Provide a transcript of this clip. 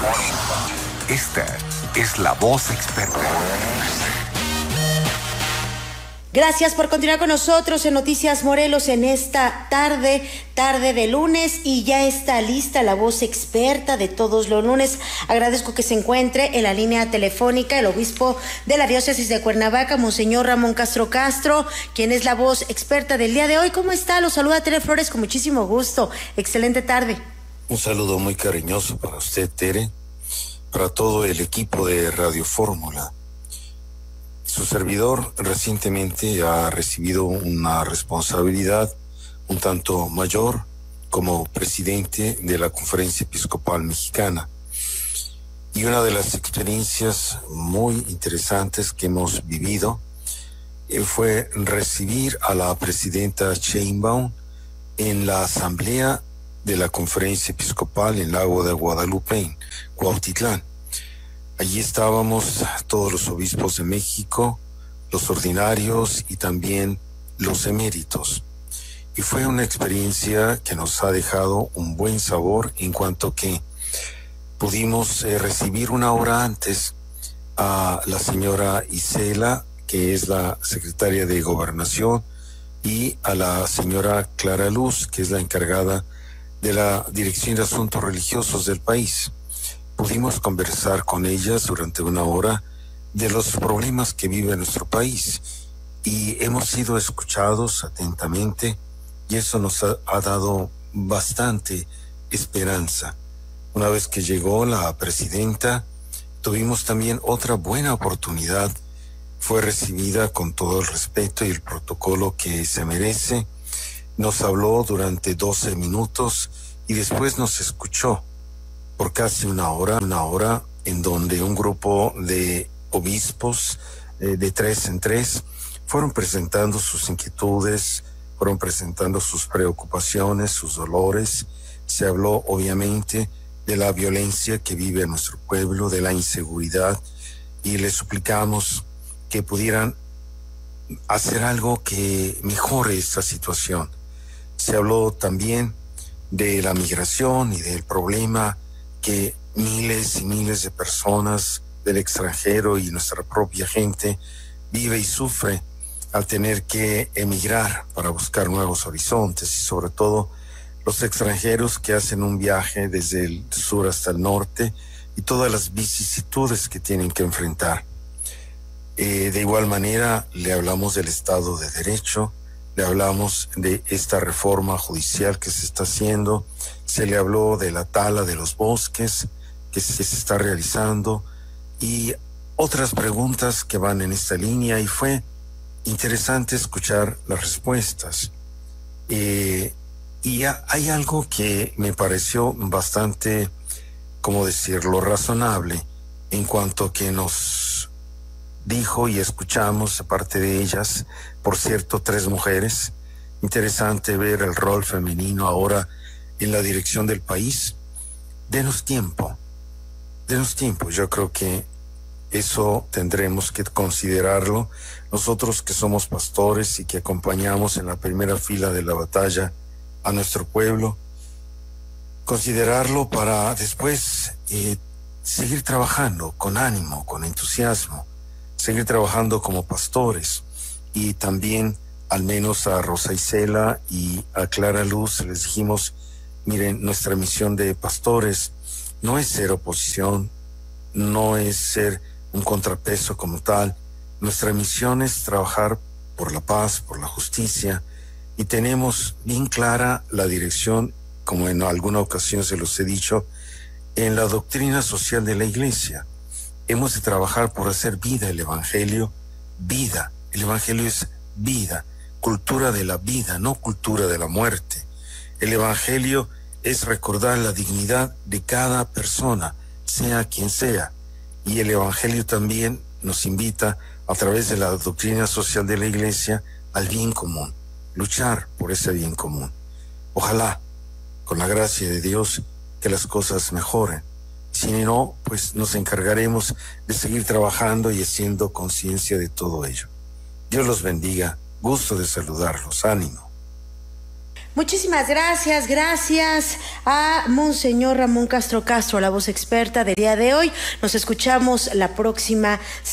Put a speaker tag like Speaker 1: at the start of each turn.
Speaker 1: Esta es la voz experta.
Speaker 2: Gracias por continuar con nosotros en Noticias Morelos en esta tarde de lunes, y ya está lista la voz experta de todos los lunes. Agradezco que se encuentre en la línea telefónica el obispo de la diócesis de Cuernavaca, Monseñor Ramón Castro Castro, quien es la voz experta del día de hoy. ¿Cómo está? Lo saluda Tere Flores con muchísimo gusto. Excelente tarde.
Speaker 3: Un saludo muy cariñoso para usted, Tere, para todo el equipo de Radio Fórmula. Su servidor recientemente ha recibido una responsabilidad un tanto mayor como presidente de la Conferencia Episcopal Mexicana. Y una de las experiencias muy interesantes que hemos vivido fue recibir a la presidenta Sheinbaum en la asamblea de la Conferencia Episcopal en Lago de Guadalupe, en Cuautitlán. Allí estábamos todos los obispos de México, los ordinarios y también los eméritos. Y fue una experiencia que nos ha dejado un buen sabor en cuanto que pudimos recibir una hora antes a la señora Isela, que es la secretaria de Gobernación, y a la señora Clara Luz, que es la encargada de la Dirección de Asuntos Religiosos del país. Pudimos conversar con ellas durante una hora de los problemas que vive nuestro país y hemos sido escuchados atentamente, y eso nos ha dado bastante esperanza. Una vez que llegó la presidenta, tuvimos también otra buena oportunidad. Fue recibida con todo el respeto y el protocolo que se merece. Nos habló durante 12 minutos y después nos escuchó por casi una hora en donde un grupo de obispos de 3 en 3 fueron presentando sus inquietudes, fueron presentando sus preocupaciones, sus dolores. Se habló obviamente de la violencia que vive nuestro pueblo, de la inseguridad, y les suplicamos que pudieran hacer algo que mejore esta situación. Se habló también de la migración y del problema que miles y miles de personas del extranjero y nuestra propia gente vive y sufre al tener que emigrar para buscar nuevos horizontes, y sobre todo los extranjeros que hacen un viaje desde el sur hasta el norte y todas las vicisitudes que tienen que enfrentar. De igual manera le hablamos del Estado de Derecho, le hablamos de esta reforma judicial que se está haciendo, se le habló de la tala de los bosques que se está realizando y otras preguntas que van en esta línea, y fue interesante escuchar las respuestas. Y hay algo que me pareció bastante, ¿cómo decirlo?, razonable, en cuanto que nos dijo y escuchamos de parte de ellas, por cierto, 3 mujeres. Interesante ver el rol femenino ahora en la dirección del país. Denos tiempo. Yo creo que eso tendremos que considerarlo. Nosotros que somos pastores y que acompañamos en la primera fila de la batalla a nuestro pueblo, considerarlo para después seguir trabajando con ánimo, con entusiasmo, seguir trabajando como pastores. Y también, al menos a Rosa Isela y a Clara Luz, les dijimos, miren, nuestra misión de pastores no es ser oposición, no es ser un contrapeso como tal. Nuestra misión es trabajar por la paz, por la justicia, y tenemos bien clara la dirección, como en alguna ocasión se los he dicho, en la doctrina social de la Iglesia. Hemos de trabajar por hacer vida el Evangelio, vida. El Evangelio es vida, cultura de la vida, no cultura de la muerte. El Evangelio es recordar la dignidad de cada persona, sea quien sea. Y el Evangelio también nos invita, a través de la doctrina social de la Iglesia, al bien común, luchar por ese bien común. Ojalá, con la gracia de Dios, que las cosas mejoren. Si no, pues nos encargaremos de seguir trabajando y haciendo conciencia de todo ello. Dios los bendiga. Gusto de saludarlos. Ánimo.
Speaker 2: Muchísimas gracias a Monseñor Ramón Castro, la voz experta del día de hoy. Nos escuchamos la próxima